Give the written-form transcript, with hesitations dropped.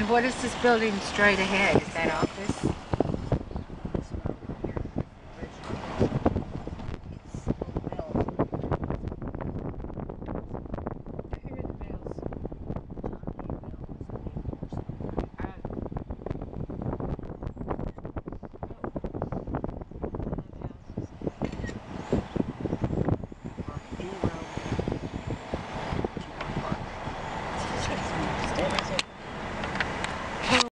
And what is this building straight ahead? Is that office?